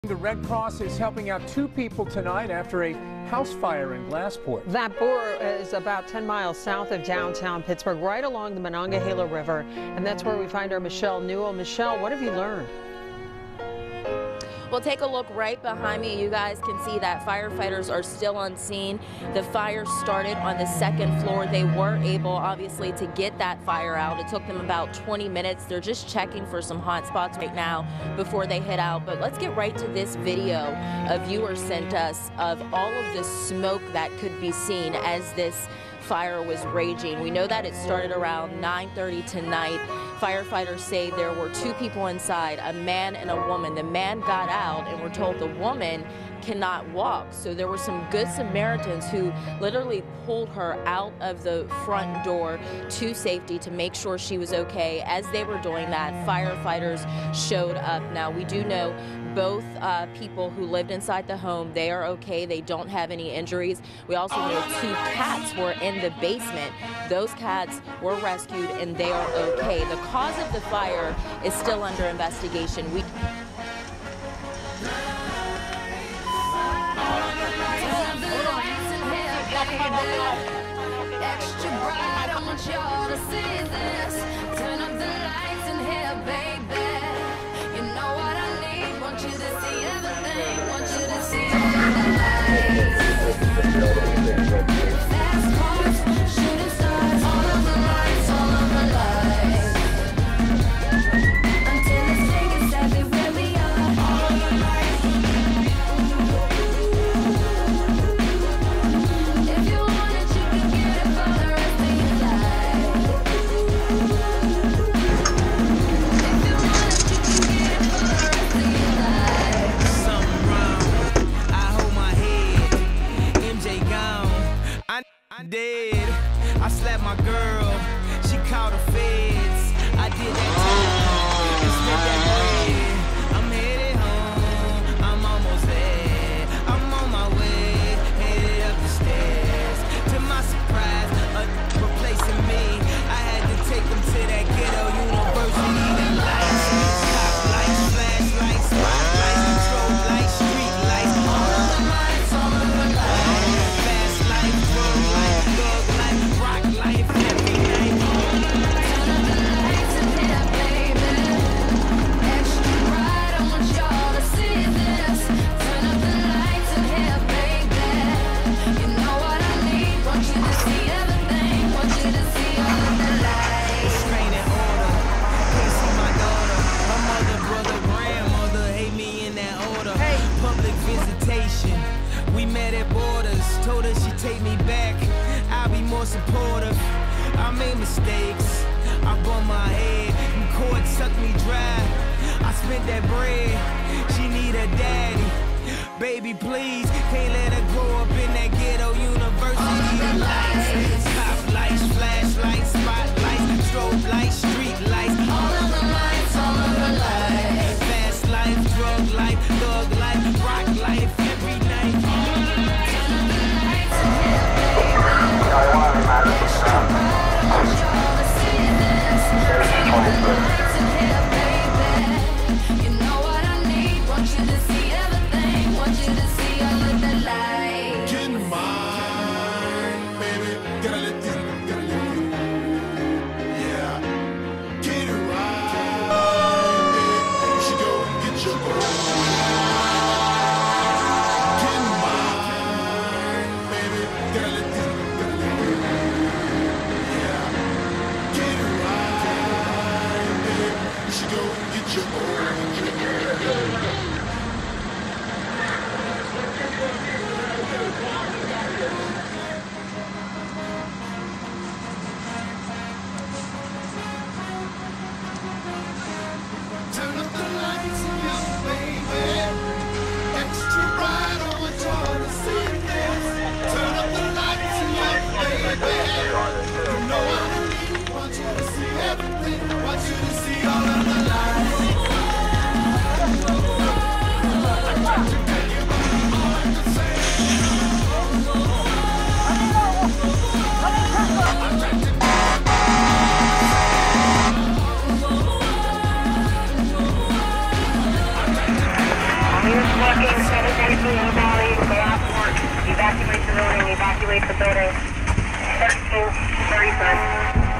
The Red Cross is helping out 2 people tonight after a house fire in Glassport. That bore is about 10 miles south of downtown Pittsburgh, right along the Monongahela River. And that's where we find our Michelle Newell. Michelle, what have you learned? Well, take a look right behind me. You guys can see that firefighters are still on scene. The fire started on the 2nd floor. They were able, obviously, to get that fire out. It took them about 20 minutes. They're just checking for some hot spots right now before they head out. But let's get right to this video a viewer sent us of all of the smoke that could be seen as this fire was raging. We know that it started around 9:30 tonight. Firefighters say there were 2 people inside, a man and a woman. The man got out, and we're told the woman cannot walk. So there were some good Samaritans who literally pulled her out of the front door to safety to make sure she was okay. As they were doing that, firefighters showed up. Now, we do know both people who lived inside the home, they are okay. They don't have any injuries. We also know 2 cats were in the basement. Those cats were rescued and they are okay. The cause of the fire is still under investigation. Extra bright, I want y'all to see this. Turn up the lights in here, baby. You know what I need. Want you to see everything. Want you to see all the lights. Fast cars, shooting stars, all of the lights, all of the lights. Until it's taken everywhere we are. All of the lights. If you want it, you can get it for the rest of your life. If you want it, you can get it for the rest of your life. Something wrong, I hold my head. MJ gone, I'm dead. I slapped my girl, she called the feds. I did that time, and spent that bread. I'm headed home, I'm almost there. I'm on my way, headed up the stairs. To my surprise, replacing me. I had to take them to that ghetto university. The lights, cop lights, flashlights, spotlights, strobe lights, street lights, all of the lights, all of the lights. Fast life, drug life, thug life, rock life, every night. Turn up the lights in here, baby. Extra bright, I want y'all to see this. Turn up the lights in here, baby. You know what I need. Want you to see everything. Want you to see all of the lights. Restraining order, can't see my daughter. My mother, brother, grandmother hate me in that order. Public visitation, we met at borders. Told her she'd take me back, I'll be more supportive. I made mistakes, I bumped my head, and court sucked me dry. I spent that bread, she need a daddy. Baby, please, can't let her grow up in that ghetto university. The lights, cop lights, flashlights, spotlights, strobe lights, street lights, all of the lights, all of the lights. Fast life, drug life, thug life, rock life, every night. Turn up the lights in here, baby. Extra bright, I want y'all to see this. Turn up the lights in here, baby. You know what I need. Looking 733 on Valley, Glassport. Evacuate the building, evacuate the building. 1335.